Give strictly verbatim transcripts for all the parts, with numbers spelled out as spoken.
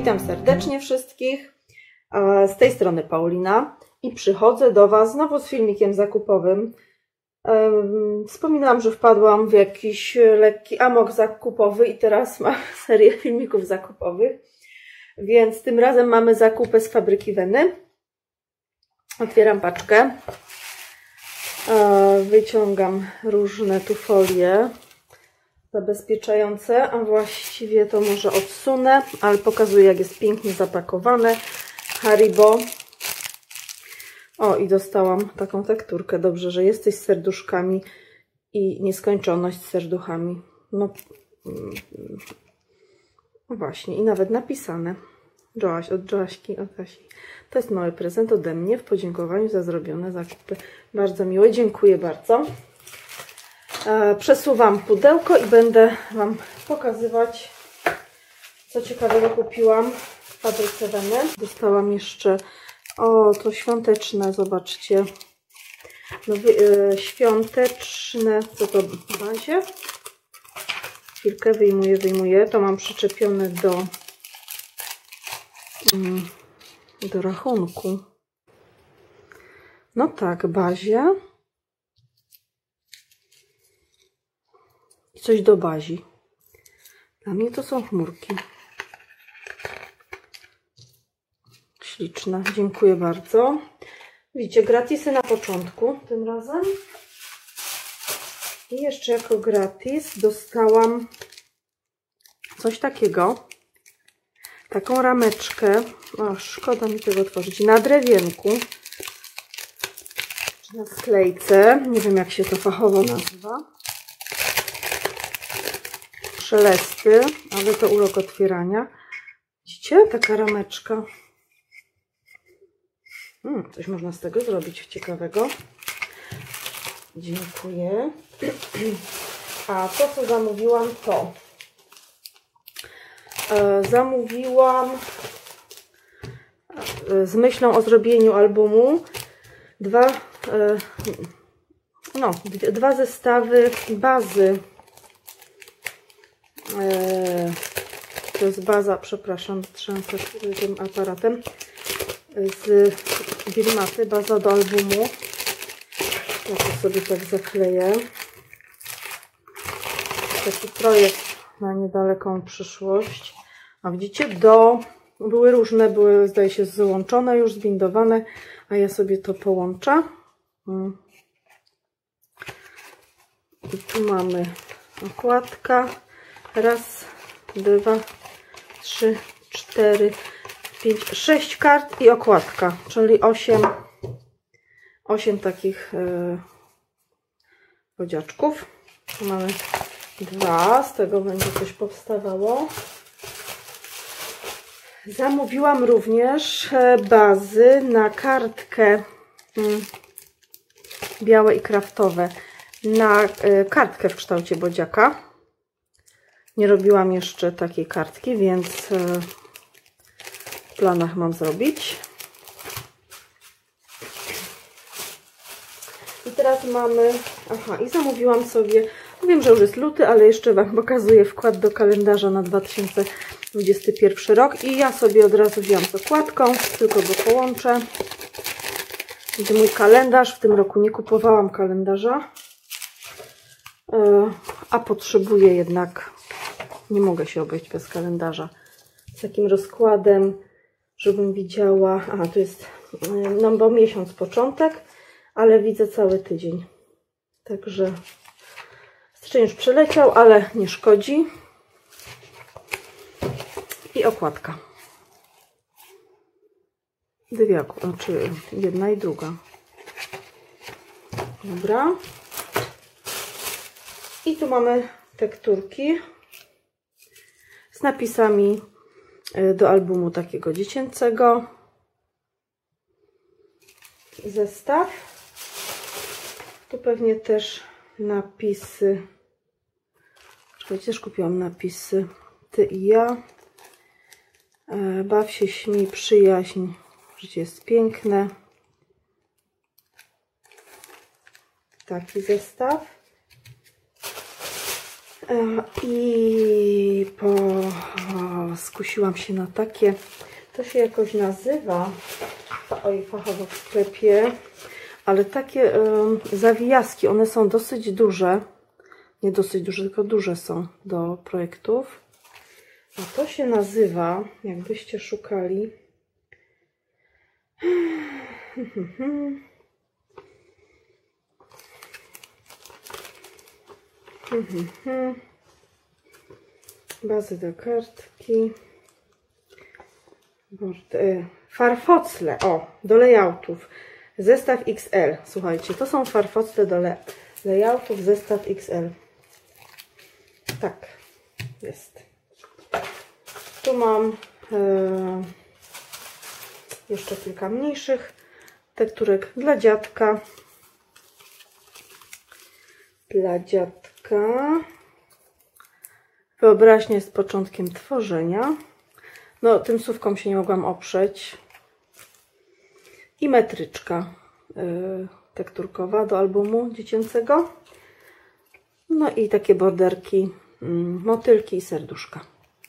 Witam serdecznie wszystkich, z tej strony Paulina i przychodzę do Was znowu z filmikiem zakupowym. Wspominałam, że wpadłam w jakiś lekki amok zakupowy i teraz mam serię filmików zakupowych, więc tym razem mamy zakupy z fabryki Weny. Otwieram paczkę, wyciągam różne tu folie zabezpieczające, a właściwie to może odsunę, ale pokazuję, jak jest pięknie zapakowane. Haribo. O, i dostałam taką tekturkę. Dobrze, że jesteś z serduszkami i nieskończoność z serduchami. No, no właśnie, i nawet napisane. Joaś, od Joaśki, od Kasi. To jest mały prezent ode mnie w podziękowaniu za zrobione zakupy. Bardzo miłe, dziękuję bardzo. Przesuwam pudełko i będę Wam pokazywać, co ciekawego kupiłam w fabryce Weny. Dostałam jeszcze, o, to świąteczne, zobaczcie. No, yy, świąteczne, co to w bazie? Chwilkę wyjmuję, wyjmuję. To mam przyczepione do, yy, do rachunku. No tak, bazie. Coś do bazi. Dla mnie to są chmurki. Śliczne. Dziękuję bardzo. Widzicie, gratisy na początku tym razem. I jeszcze jako gratis dostałam coś takiego. Taką rameczkę. O, szkoda mi tego otworzyć. Na drewienku. Czy na sklejce. Nie wiem, jak się to fachowo nazywa. Szelesty, ale to urok otwierania. Widzicie? Taka rameczka. Hmm, coś można z tego zrobić ciekawego. Dziękuję. A to, co zamówiłam, to e, zamówiłam e, z myślą o zrobieniu albumu dwa, e, no, dwa zestawy bazy. To jest baza, przepraszam, trzęsę tym aparatem, z Wilmaty, baza do albumu. Ja to sobie tak zakleję. Taki projekt na niedaleką przyszłość. A widzicie, do, były różne, były, zdaje się, złączone, już zbindowane, a ja sobie to połączę. I tu mamy okładka. Raz, dwa, trzy, cztery, pięć, sześć kart i okładka, czyli osiem, osiem takich yy, wodziaczków. Tu mamy dwa, z tego będzie coś powstawało. Zamówiłam również bazy na kartkę yy, białe i kraftowe, na yy, kartkę w kształcie bodziaka. Nie robiłam jeszcze takiej kartki, więc w planach mam zrobić. I teraz mamy... Aha, i zamówiłam sobie... No wiem, że już jest luty, ale jeszcze Wam pokazuję wkład do kalendarza na dwa tysiące dwudziesty pierwszy rok. I ja sobie od razu wziąłam z okładką, tylko go połączę. Będzie mój kalendarz. W tym roku nie kupowałam kalendarza, a potrzebuję jednak... Nie mogę się obejść bez kalendarza. Z takim rozkładem, żebym widziała... Aha, to jest... No bo miesiąc początek, ale widzę cały tydzień. Także styczeń już przeleciał, ale nie szkodzi. I okładka. Dwie, znaczy jedna i druga. Dobra. I tu mamy tekturki z napisami do albumu takiego dziecięcego. Zestaw. Tu pewnie też napisy. Czekajcie, też kupiłam napisy. Ty i ja. Baw się, śmij, przyjaźń. Życie jest piękne. Taki zestaw. I po, o, skusiłam się na takie, to się jakoś nazywa, oj, fachowo w sklepie, ale takie um, zawijaski, one są dosyć duże, nie dosyć duże, tylko duże są do projektów. A to się nazywa, jakbyście szukali, bazy do kartki, farfocle, o, do layoutów, zestaw X L. Słuchajcie, to są farfocle do layoutów, zestaw X L. Tak, jest. Tu mam e, jeszcze kilka mniejszych tekturek dla dziadka. Dla dziadka. Wyobraźnia jest początkiem tworzenia. No, tym słówkom się nie mogłam oprzeć. I metryczka y, tekturkowa do albumu dziecięcego. No i takie borderki, y, motylki i serduszka.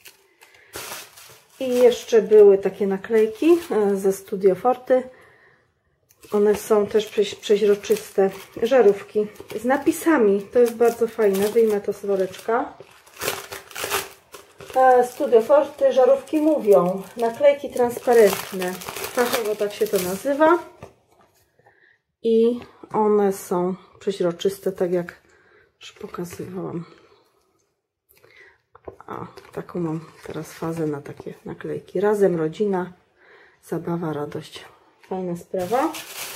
I jeszcze były takie naklejki y, ze Studio Forty. One są też przeź przeźroczyste. Żarówki z napisami. To jest bardzo fajne. Wyjmę to z woreczka. Studio Forty, żarówki mówią. Naklejki transparentne. Fachowo tak się to nazywa. I one są przeźroczyste, tak jak już pokazywałam. A, taką mam teraz fazę na takie naklejki. Razem rodzina, zabawa, radość. Fajna sprawa.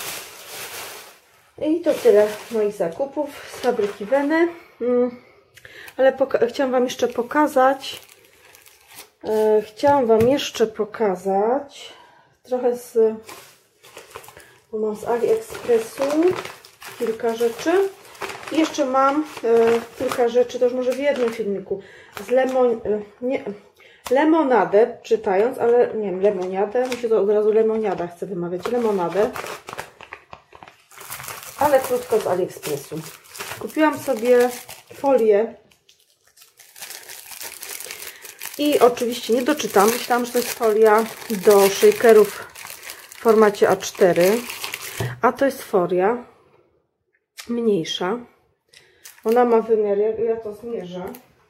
I to tyle moich zakupów z fabryki Weny. Hmm. Ale chciałam Wam jeszcze pokazać, e, chciałam Wam jeszcze pokazać trochę z, bo mam z AliExpressu kilka rzeczy. I jeszcze mam e, kilka rzeczy, to już może w jednym filmiku, z lemon, e, nie, lemonadę czytając, ale nie wiem, lemoniadę, mi się to od razu lemoniada chce wymawiać, lemonadę, ale krótko z AliExpressu. Kupiłam sobie folię i oczywiście nie doczytam, myślałam, że to jest folia do shakerów w formacie A cztery, a to jest folia mniejsza. Ona ma wymiar, ja, ja to zmierzę.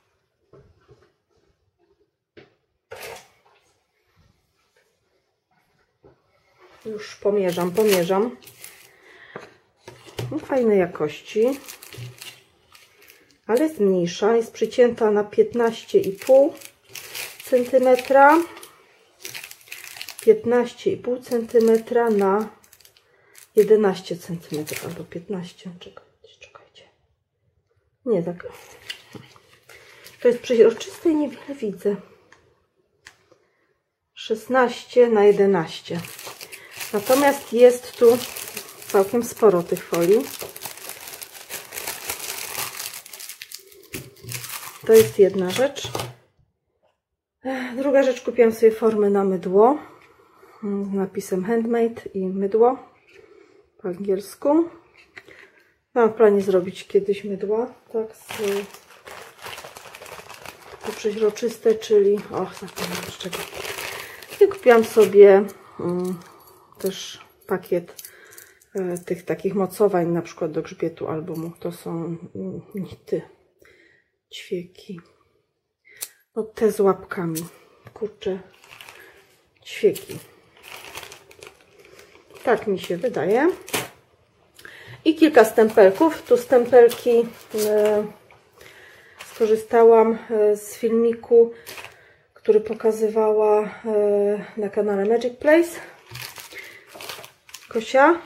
Już pomierzam, pomierzam. No, fajnej jakości, ale jest mniejsza, jest przycięta na piętnaście i pół centymetra, piętnaście i pół centymetra na jedenaście centymetrów albo piętnaście, czekajcie, czekajcie. Nie tak. To jest przeźroczyste i niewiele widzę. szesnaście na jedenaście. Natomiast jest tu całkiem sporo tych folii. To jest jedna rzecz. Druga rzecz, kupiłam sobie formy na mydło z napisem handmade i mydło po angielsku. Mam w planie zrobić kiedyś mydła, tak, z to przeźroczyste, czyli och, zapomniałam z czego. I kupiłam sobie um, też pakiet e, tych takich mocowań, na przykład do grzbietu albumu. To są nity, ćwieki. No te z łapkami. Kurczę, ćwieki. Tak mi się wydaje. I kilka stempelków. Tu stempelki e, skorzystałam e, z filmiku, który pokazywała e, na kanale Magic Place. Kosia.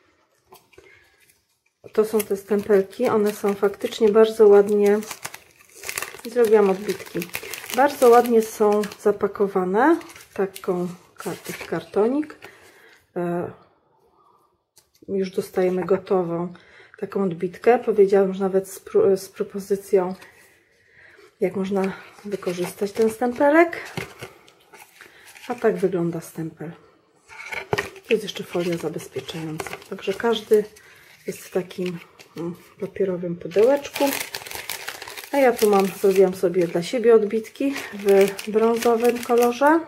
To są te stempelki. One są faktycznie bardzo ładnie. Zrobiłam odbitki. Bardzo ładnie są zapakowane w taką kartę, kartonik. E, już dostajemy gotową taką odbitkę. Powiedziałam, że nawet z, pro, z propozycją, jak można wykorzystać ten stempelek. A tak wygląda stempel. Jest jeszcze folia zabezpieczająca. Także każdy jest w takim papierowym pudełeczku. A ja tu mam, zrobiłam sobie dla siebie odbitki w brązowym kolorze.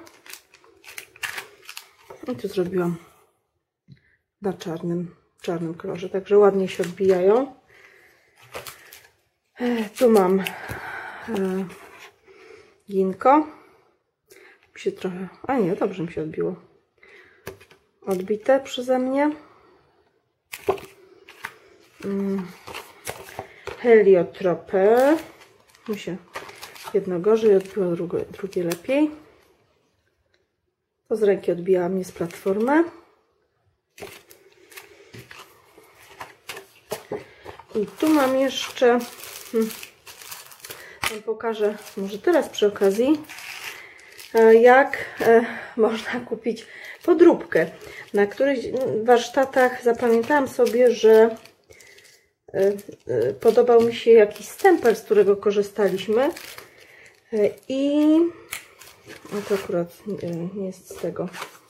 I tu zrobiłam na czarnym, czarnym kolorze, także ładnie się odbijają. Tu mam e, ginko. Mi się trochę, a nie, dobrze mi się odbiło. Odbite przeze mnie. Hmm. Heliotropę. Mi się jedno gorzej odbiło, drugie, drugie lepiej. To z ręki odbijałam, nie z platformy. I tu mam jeszcze, hmm, wam pokażę może teraz przy okazji, jak e, można kupić podróbkę. Na których warsztatach zapamiętałam sobie, że e, e, podobał mi się jakiś stempel, z którego korzystaliśmy. E, I no to akurat e, nie jest z tego.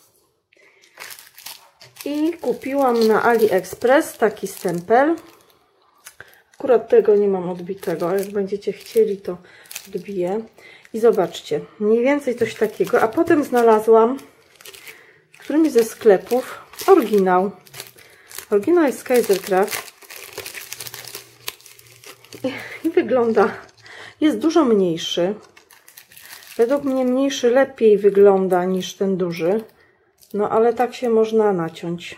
I kupiłam na AliExpress taki stempel. Akurat tego nie mam odbitego, ale jak będziecie chcieli, to odbiję. I zobaczcie, mniej więcej coś takiego. A potem znalazłam w którymś ze sklepów oryginał. Oryginał jest z Kaisercraft. I, I wygląda, jest dużo mniejszy. Według mnie mniejszy lepiej wygląda niż ten duży. No ale tak się można naciąć.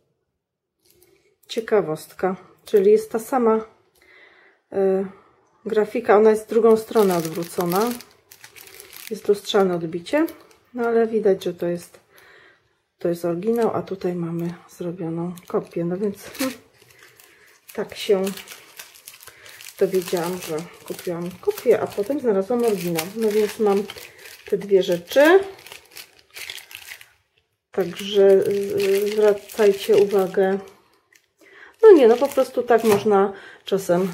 Ciekawostka. Czyli jest ta sama y, grafika. Ona jest w drugą stronę odwrócona. Jest lustrzane odbicie. No ale widać, że to jest, to jest oryginał, a tutaj mamy zrobioną kopię. No więc hmm, tak się dowiedziałam, że kupiłam kopię, a potem znalazłam oryginał. No więc mam te dwie rzeczy. Także zwracajcie uwagę. No nie, no po prostu tak można czasem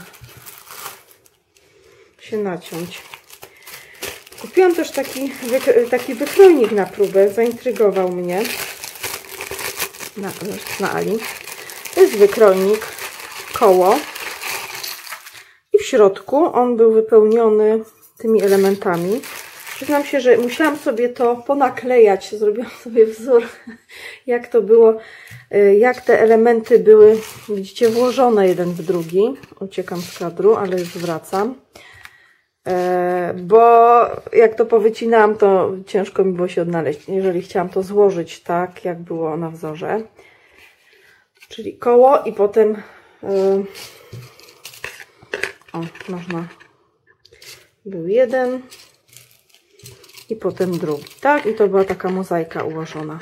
się naciąć. Kupiłam też taki, taki wykrojnik na próbę. Zaintrygował mnie na, na Ali. To jest wykrojnik koło. I w środku on był wypełniony tymi elementami. Przyznam się, że musiałam sobie to ponaklejać. Zrobiłam sobie wzór, jak to było, jak te elementy były, widzicie, włożone jeden w drugi. Uciekam z kadru, ale już wracam. Bo jak to powycinałam, to ciężko mi było się odnaleźć, jeżeli chciałam to złożyć tak, jak było na wzorze. Czyli koło i potem o, można, był jeden i potem drugi, tak? I to była taka mozaika ułożona.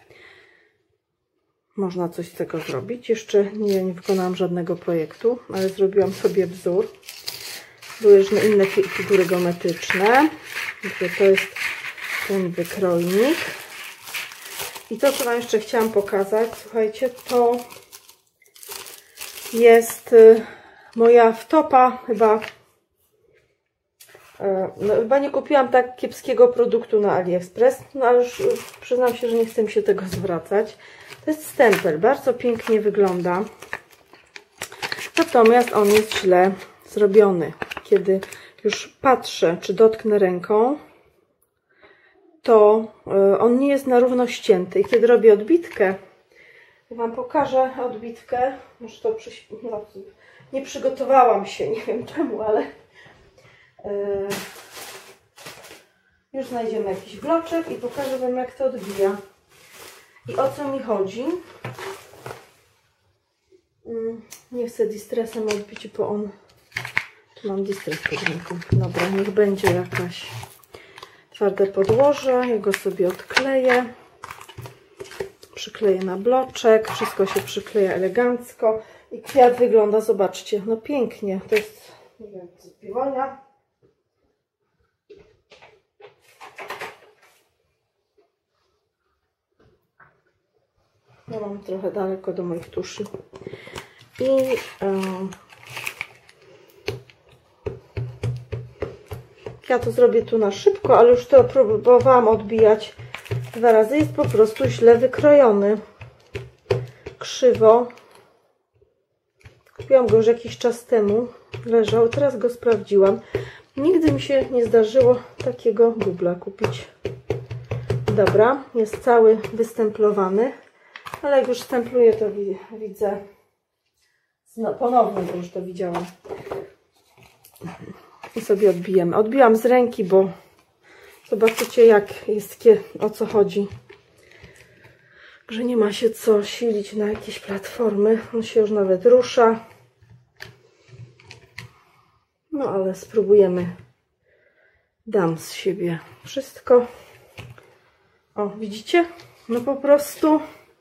Można coś z tego zrobić. Jeszcze nie, nie wykonałam żadnego projektu, ale zrobiłam sobie wzór. Były różne inne figury geometryczne. To jest ten wykrojnik. I to, co wam jeszcze chciałam pokazać, słuchajcie, to jest moja wtopa chyba. No, chyba nie kupiłam tak kiepskiego produktu na AliExpress, no ale już przyznam się, że nie chcę mi się tego zwracać. To jest stempel, bardzo pięknie wygląda. Natomiast on jest źle zrobiony. Kiedy już patrzę, czy dotknę ręką, to on nie jest na równo ścięty. I kiedy robię odbitkę, ja wam pokażę odbitkę. Może to przy... no, nie przygotowałam się, nie wiem czemu, ale yy... już znajdziemy jakiś bloczek i pokażę wam, jak to odbija. I o co mi chodzi. Yy... Nie chcę distresem odbić, bo on... Tu mam distres pod ręką. Dobra, niech będzie jakaś twarde podłoże. Ja go sobie odkleję. Przykleję na bloczek. Wszystko się przykleja elegancko. I kwiat wygląda, zobaczcie, no pięknie. To jest, nie wiem, z piwonia. Ja mam trochę daleko do moich tuszy. I um, ja to zrobię tu na szybko, ale już to próbowałam odbijać dwa razy. Jest po prostu źle wykrojony. Krzywo. Kupiłam go już jakiś czas temu. Leżał. Teraz go sprawdziłam. Nigdy mi się nie zdarzyło takiego bubla kupić. Dobra, jest cały wystemplowany. Ale jak już stempluję, to widzę. No, ponownie to już to widziałam. I sobie odbijemy. Odbijam z ręki, bo zobaczycie, jak jest, o co chodzi. Że nie ma się co silić na jakieś platformy. On się już nawet rusza. No ale spróbujemy. Dam z siebie wszystko. O, widzicie? No po prostu.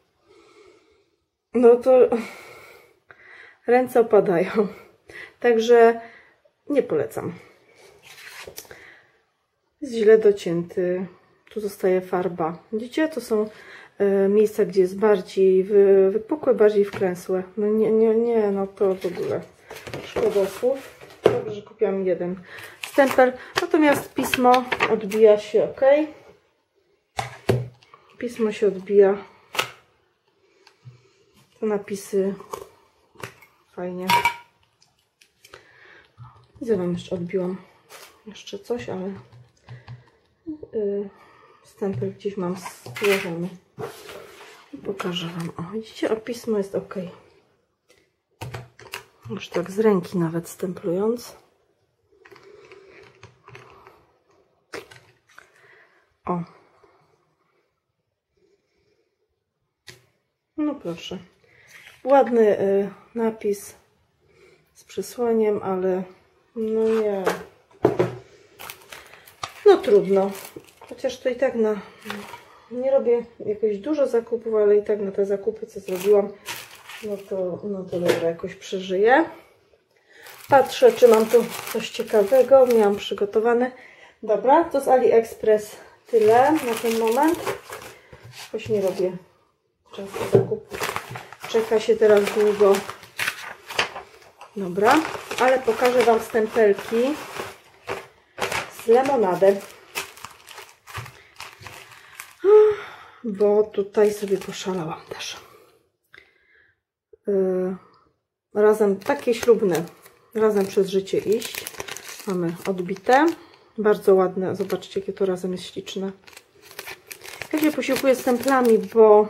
No to ręce opadają. Także nie polecam. Jest źle docięty. Tu zostaje farba. Widzicie? To są y, miejsca, gdzie jest bardziej wy, wypukłe, bardziej wklęsłe. No nie, nie, nie, no to w ogóle szkoda słów. Dobrze, że kupiłam jeden stempel. Natomiast pismo odbija się ok. Pismo się odbija. Te napisy fajnie. Widzę, wam jeszcze odbiłam jeszcze coś, ale yy, stempel gdzieś mam złożony. Pokażę wam. O, widzicie, o, pismo jest ok. Już tak z ręki nawet stemplując. O. No proszę. Ładny y, napis z przesłaniem, ale no nie. No trudno. Chociaż to i tak na... Nie robię jakoś dużo zakupów, ale i tak na te zakupy, co zrobiłam, no to, no to dobra, jakoś przeżyję. Patrzę, czy mam tu coś ciekawego. Miałam przygotowane. Dobra, to z AliExpress tyle na ten moment. Choć nie robię często zakupów. Czeka się teraz długo. Dobra, ale pokażę wam stempelki z lemonady. Bo tutaj sobie poszalałam też. Yy, razem takie ślubne. Razem przez życie iść. Mamy odbite. Bardzo ładne. Zobaczcie, jakie to razem jest śliczne. Ja się posiłkuję stemplami, bo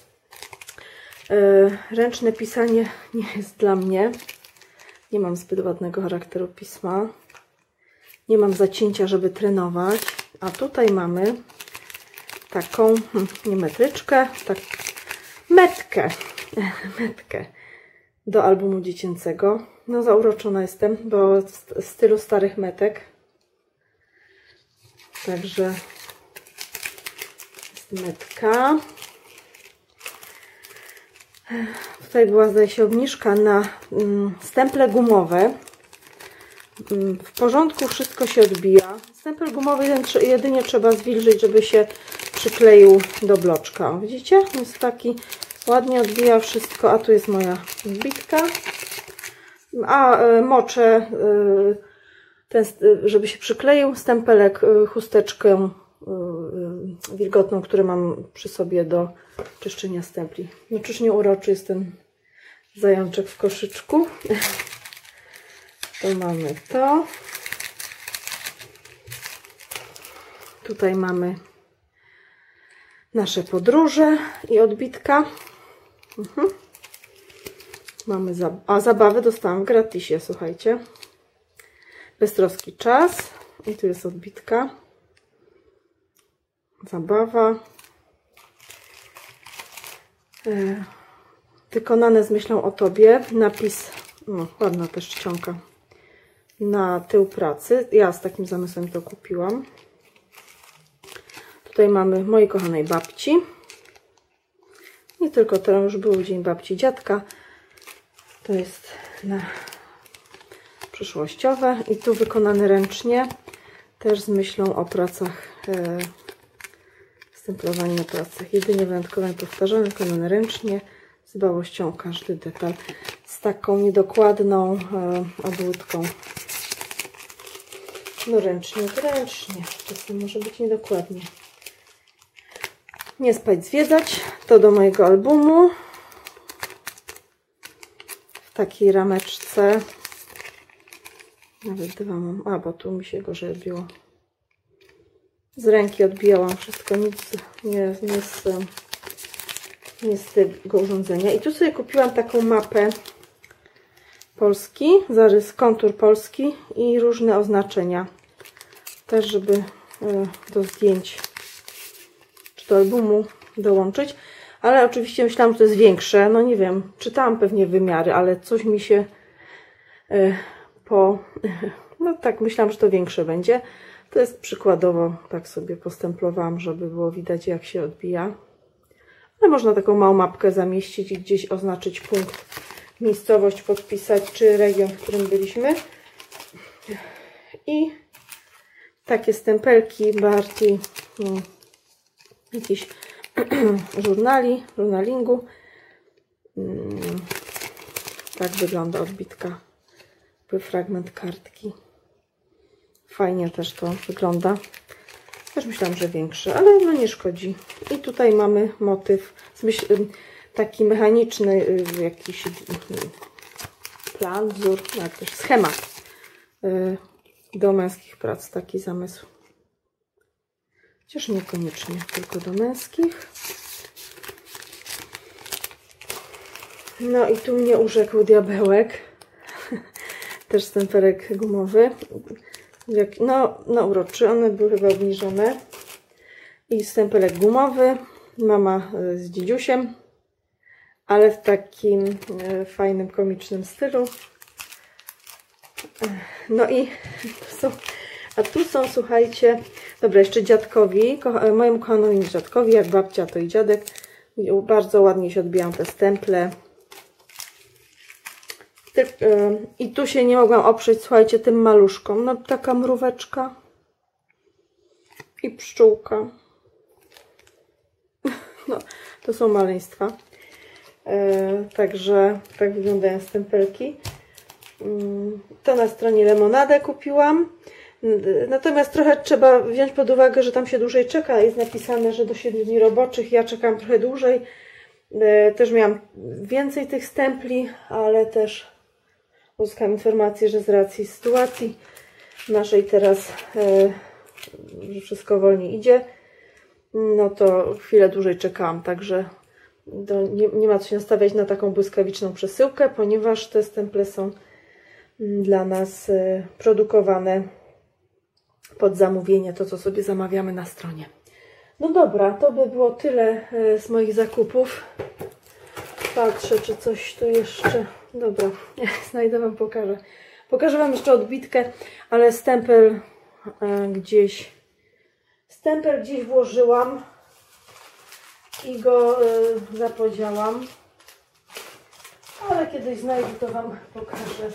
yy, ręczne pisanie nie jest dla mnie. Nie mam zbyt ładnego charakteru pisma. Nie mam zacięcia, żeby trenować. A tutaj mamy taką, nie metryczkę, tak, metkę. metkę do albumu dziecięcego. No zauroczona jestem, bo w stylu starych metek. Także jest metka. Tutaj była, zdaje się, obniżka na stemple gumowe. W porządku, wszystko się odbija. Stempel gumowy jedynie trzeba zwilżyć, żeby się przykleił do bloczka. O, widzicie? Jest taki, ładnie odbija wszystko. A tu jest moja wbitka. A y, moczę, y, ten, żeby się przykleił, stempelek, y, chusteczkę y, wilgotną, którą mam przy sobie do czyszczenia stempli. No czyż nie uroczy jest ten zajączek w koszyczku. To mamy to. Tutaj mamy nasze podróże i odbitka. Mhm. Mamy zab a zabawy dostałam w gratisie, słuchajcie. Beztroski czas. I tu jest odbitka. Zabawa. E, wykonane z myślą o tobie. Napis, no ładna też czcionka. Na tył pracy. Ja z takim zamysłem to kupiłam. Tutaj mamy mojej kochanej babci. Nie tylko to, już był dzień babci i dziadka. To jest na przyszłościowe. I tu wykonane ręcznie. Też z myślą o pracach. E, stemplowanie na pracach. Jedynie wyjątkowo powtarzane, wykonane ręcznie. Z dbałością o każdy detal. Z taką niedokładną e, obłódką. No ręcznie, to ręcznie. Czasem może być niedokładnie. Nie spać, zwiedzać. To do mojego albumu. W takiej rameczce. Nawet dwa mam. A, bo tu mi się gorzej odbiło. Z ręki odbijałam wszystko, nic nie, nie, z, nie z tego urządzenia. I tu sobie kupiłam taką mapę Polski, zarys, kontur Polski i różne oznaczenia. Też, żeby do zdjęć czy do albumu dołączyć. Ale oczywiście myślałam, że to jest większe. No nie wiem, czytałam pewnie wymiary, ale coś mi się po... No tak, myślałam, że to większe będzie. To jest przykładowo, tak sobie postemplowałam, żeby było widać, jak się odbija. Ale można taką małą mapkę zamieścić i gdzieś oznaczyć punkt, miejscowość, podpisać, czy region, w którym byliśmy. I takie stempelki bardziej no, jakiś żurnali, żurnalingu. Tak wygląda odbitka, fragment kartki. Fajnie też to wygląda. Też myślałam, że większy, ale no nie szkodzi. I tutaj mamy motyw, taki mechaniczny, jakiś plan, wzór, jak też schemat do męskich prac, taki zamysł. Chociaż niekoniecznie, tylko do męskich. No i tu mnie urzekł diabełek. Też stempelek gumowy. Jak, no, no uroczy, one były chyba obniżone. I stempelek gumowy. Mama z dzidziusiem. Ale w takim e, fajnym, komicznym stylu. No i są, a tu są, słuchajcie, dobra, jeszcze dziadkowi, kocha, mojemu kochanowi dziadkowi, jak babcia, to i dziadek. Bardzo ładnie się odbijam te stemple. I tu się nie mogłam oprzeć, słuchajcie, tym maluszkom. No taka mróweczka i pszczółka. No, to są maleństwa. E, także tak wyglądają stempelki. To na stronie Lemonadę kupiłam. Natomiast trochę trzeba wziąć pod uwagę, że tam się dłużej czeka. Jest napisane, że do siedmiu dni roboczych. Ja czekam trochę dłużej. E, też miałam więcej tych stempli, ale też uzyskałam informację, że z racji sytuacji naszej teraz, e, że wszystko wolniej idzie, no to chwilę dłużej czekałam, także do, nie, nie ma co się nastawiać na taką błyskawiczną przesyłkę, ponieważ te stemple są dla nas e, produkowane pod zamówienie, to co sobie zamawiamy na stronie. No dobra, to by było tyle e, z moich zakupów. Patrzę, czy coś tu jeszcze... Dobra, jak znajdę, Wam pokażę. Pokażę Wam jeszcze odbitkę, ale stempel e, gdzieś... Stempel gdzieś włożyłam i go e, zapodziałam. Ale kiedyś znajdę, to Wam pokażę.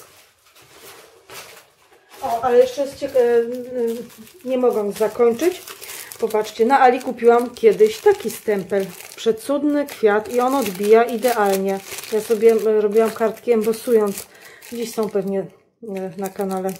O, ale jeszcze jest ciekawe, nie mogłam zakończyć. Popatrzcie, na Ali kupiłam kiedyś taki stempel. Przecudny kwiat i on odbija idealnie. Ja sobie robiłam kartki embosując. Dziś są pewnie na kanale.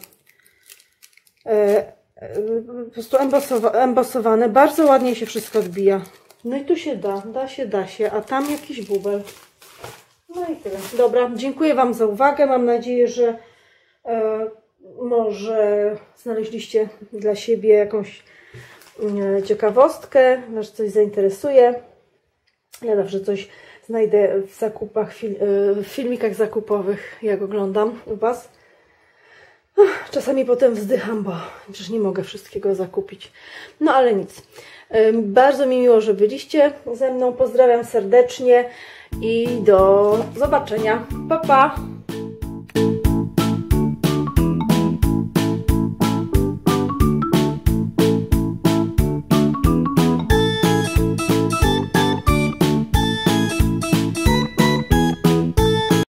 Po prostu embosowane. Bardzo ładnie się wszystko odbija. No i tu się da, da się, da się. A tam jakiś bubel. No i tyle. Dobra, dziękuję Wam za uwagę. Mam nadzieję, że e, może znaleźliście dla siebie jakąś ciekawostkę, że coś zainteresuje. Ja zawsze coś znajdę w zakupach, w filmikach zakupowych, jak oglądam u Was. Czasami potem wzdycham, bo przecież nie mogę wszystkiego zakupić. No ale nic. Bardzo mi miło, że byliście ze mną. Pozdrawiam serdecznie i do zobaczenia. Pa, pa!